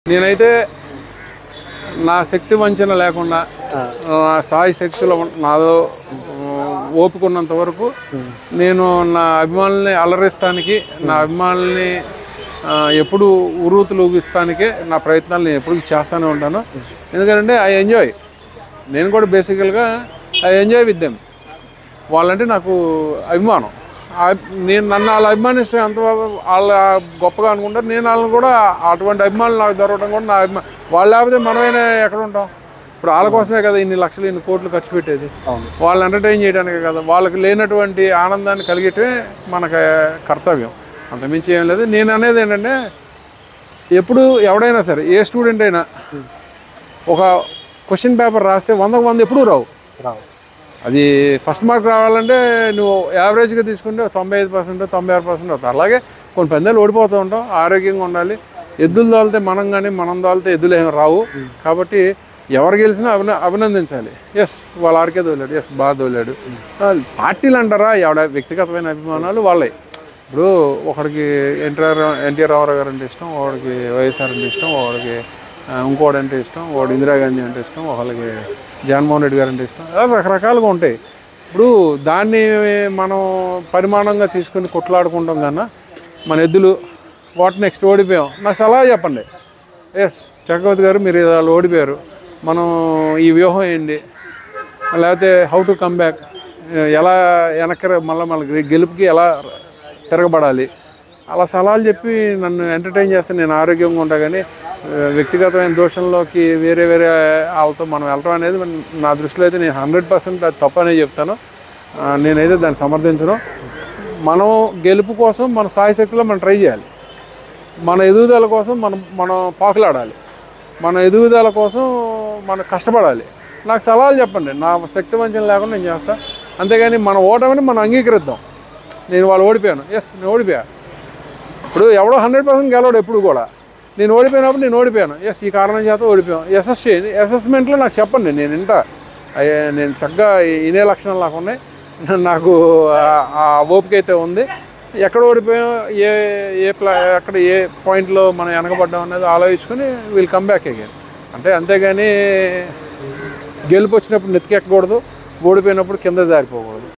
నేనైతే నా శక్తి వంచన లేకుండా నా సాయి శక్తులు నాదో ఓపుకున్నంత వరకు నేను నా అభిమానుల్ని అలరిస్తానికి నా అభిమానుల్ని ఎప్పుడు ఉరుతులు ఊగిస్తానికే నా ప్రయత్నాలు నేను ఎప్పుడు చేస్తూనే ఉంటాను. ఎందుకంటే ఐ ఎంజాయ్, నేను కూడా బేసికల్గా ఐ ఎంజాయ్ విత్ దెమ్. వాళ్ళంటే నాకు అభిమానం. నేను నన్ను వాళ్ళ అభిమానిస్తే అంత వాళ్ళ గొప్పగా అనుకుంటారు. నేను వాళ్ళని కూడా అటువంటి అభిమానులు నాకు దొరకడం కూడా నా అభిమానం. వాళ్ళు లేకపోతే మనమైనా ఎక్కడ ఉంటాం? ఇప్పుడు వాళ్ళ కోసమే కదా ఇన్ని లక్షలు ఇన్ని కోట్లు ఖర్చు పెట్టేది, వాళ్ళని ఎంటర్టైన్ చేయడానికే కదా. వాళ్ళకి లేనటువంటి ఆనందాన్ని కలిగేటమే మనకు కర్తవ్యం, అంతమించి ఏం లేదు. నేను అనేది ఏంటంటే ఎప్పుడు ఎవడైనా సరే ఏ స్టూడెంట్ అయినా ఒక క్వశ్చన్ పేపర్ రాస్తే 100కు 100 ఎప్పుడూ రావు. అది ఫస్ట్ మార్క్ రావాలంటే నువ్వు యావరేజ్గా తీసుకుంటే 95%, 96% అవుతుంది. అలాగే కొన్ని పందాలు ఓడిపోతూ ఉంటాం. ఆరోగ్యంగా ఉండాలి. ఎద్దులు తోలితే మనం కానీ మనం తోలితే ఎద్దులు ఏమి రావు. కాబట్టి ఎవరు గెలిచినా అభినందించాలి. ఎస్ వాళ్ళ ఆడికే తోలాడు, ఎస్ బాగా తోలాడు. పార్టీలు అంటారా, ఎవడ వ్యక్తిగతమైన అభిమానాలు వాళ్ళే. ఇప్పుడు ఒకడికి ఎన్టీఆర్ రామారావు గారు అంటే ఇష్టం, ఒకడికి వైఎస్ఆర్ అంటే ఇష్టం, ఒకడికి ఇంకోటి అంటే ఇష్టం, ఒకటి ఇందిరాగాంధీ అంటే ఇష్టం, ఒకళ్ళకి జగన్మోహన్ రెడ్డి గారు అంటే ఇష్టం. అలా రకరకాలుగా ఉంటాయి. ఇప్పుడు దాన్ని మనం పరిమాణంగా తీసుకుని కొట్లాడుకుంటాం కన్నా మన ఎద్దులు వాట్ నెక్స్ట్ ఓడిపోయాం నాకు సలహా చెప్పండి. ఎస్ చక్రవర్తి గారు మీరు వాళ్ళు ఓడిపోయారు, మనం ఈ వ్యూహం ఏంటి, లేకపోతే హౌ టు కమ్ బ్యాక్, ఎలా వెనక్కి మళ్ళీ గెలుపుకి ఎలా తిరగబడాలి, అలా సలహాలు చెప్పి నన్ను ఎంటర్టైన్ చేస్తే నేను ఆరోగ్యంగా ఉంటా. కానీ వ్యక్తిగతమైన దోషంలోకి వేరే వాళ్ళతో మనం వెళ్ళటం అనేది నా దృష్టిలో అయితే నేను 100% అది తప్పనే చెప్తాను. నేనైతే దాన్ని సమర్థించను. మనం గెలుపు కోసం మన సాయశక్తిలో మనం ట్రై చేయాలి. మన ఎదుగుదల కోసం మనం పాకులాడాలి. మన ఎదుగుదల కోసం మనం కష్టపడాలి. నాకు సలహాలు చెప్పండి, నా శక్తి వంచన లేకుండా నేను చేస్తాను. అంతేగాని మన ఓటమిని మనం అంగీకరిద్దాం. నేను వాళ్ళు ఓడిపోయాను, ఎస్ నేను ఓడిపోయా. ఇప్పుడు ఎవడో 100% గెలవడు ఎప్పుడు కూడా. నేను ఓడిపోయినప్పుడు నేను ఓడిపోయాను, ఎస్ ఈ కారణం చేత ఓడిపోయాను. అసెస్మెంట్లో నాకు చెప్పండి, నేను నేను చక్కగా ఇనే లక్షణాలు నాకు ఉన్నాయి. నాకు ఆ ఓపిక అయితే ఉంది. ఎక్కడ ఓడిపోయాం, ఎక్కడ ఏ పాయింట్లో మనం వెనకబడ్డాం అనేది ఆలోచించుకొని వీల్ కమ్ బ్యాక్ అగైన్. అంతేగాని గెలుపు వచ్చినప్పుడు నెత్తికెక్కకూడదు, ఓడిపోయినప్పుడు కింద జారిపోకూడదు.